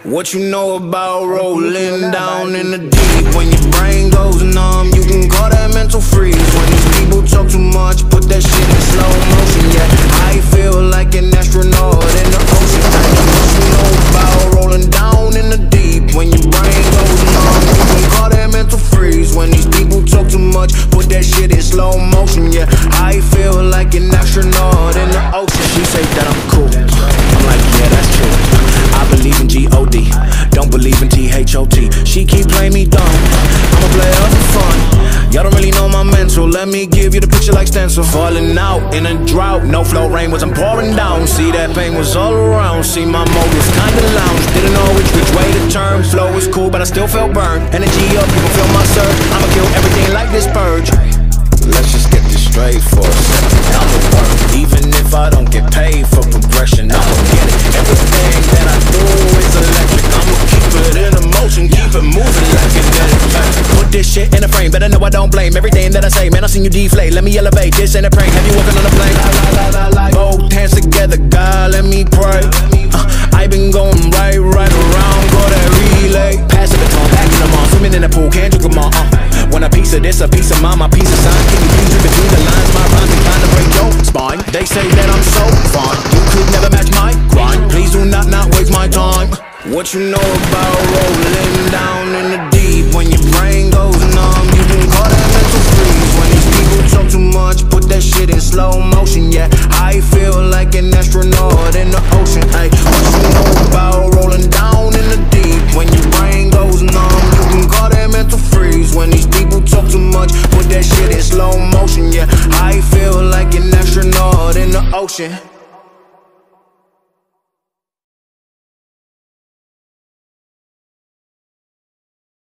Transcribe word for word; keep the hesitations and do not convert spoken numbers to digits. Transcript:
What you know about rolling down in the deep? When your brain goes numb, you can call that mental freeze. When these people talk too much, put that shit in slow motion. Yeah, I feel like an astronaut in the ocean. What you know about rolling down in the deep? When your brain goes numb, you can call that mental freeze. When these people talk too much, put that shit in slow motion. Yeah, I feel like an astronaut in the ocean. She say that I'm cool, I'm like, yeah, that's true. I believe in G O D, don't believe in T H O T. She keep playing me dumb, I'm a player for fun. Y'all don't really know my mental, let me give you the picture like stencil. Falling out in a drought, no flow, rain wasn't pouring down. See, that pain was all around, see my motives kinda lounge. Didn't know which, which way to turn, flow was cool but I still felt burned. Energy up, you can feel my surge, I'ma kill everything like this purge. Let's just get this straight for a second, I'ma work. Even if I don't get paid for progression, I'ma get it. Everything that I do is electric, I'ma keep it in motion, keep it moving like kinetic. Put this shit in a frame, better know I don't blame everything that I say. Man, I seen you deflate, let me elevate, this ain't a prank. Have you walking on a plane? Both hands together, God, let me pray. uh, I been going right, right around, go that relay. Pass the baton, back in the mall, swimming in the pool, can't drink them all. uh. Want a piece of this, a piece of mine, my piece of sign. Can you please read between the lines? My rhymes inclined to break your spine. They say that I'm so fine, you could never match my grind. Please do not, not waste my time. What you know about rolling down in the deep? When your brain goes numb, you can call that mental freeze. When these people talk too much, put that shit in slow motion. Yeah, I feel like an astronaut in the ocean. Ay, what you know about rolling down in the deep? When your brain goes numb, you can call that mental freeze. When these people talk too much, put that shit in slow motion. Yeah, I feel like an astronaut in the ocean.